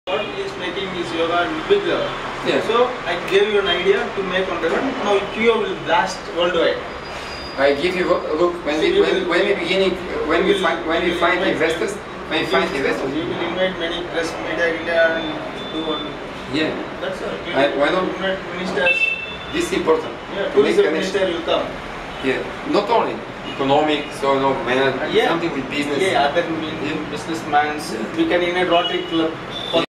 What he is making is yoga bigger. Yeah. So I gave you an idea to make on the run. Now Q will blast worldwide. I give you look when we find investors. You will invite many press media India and do one. Yeah. That's all. Why not? Invite ministers. This is important. Yeah, to make tourism minister will come. Yeah. Not only economic, so no management, Yeah. something with business. Yeah, other businessmen. We can in a Rotary club.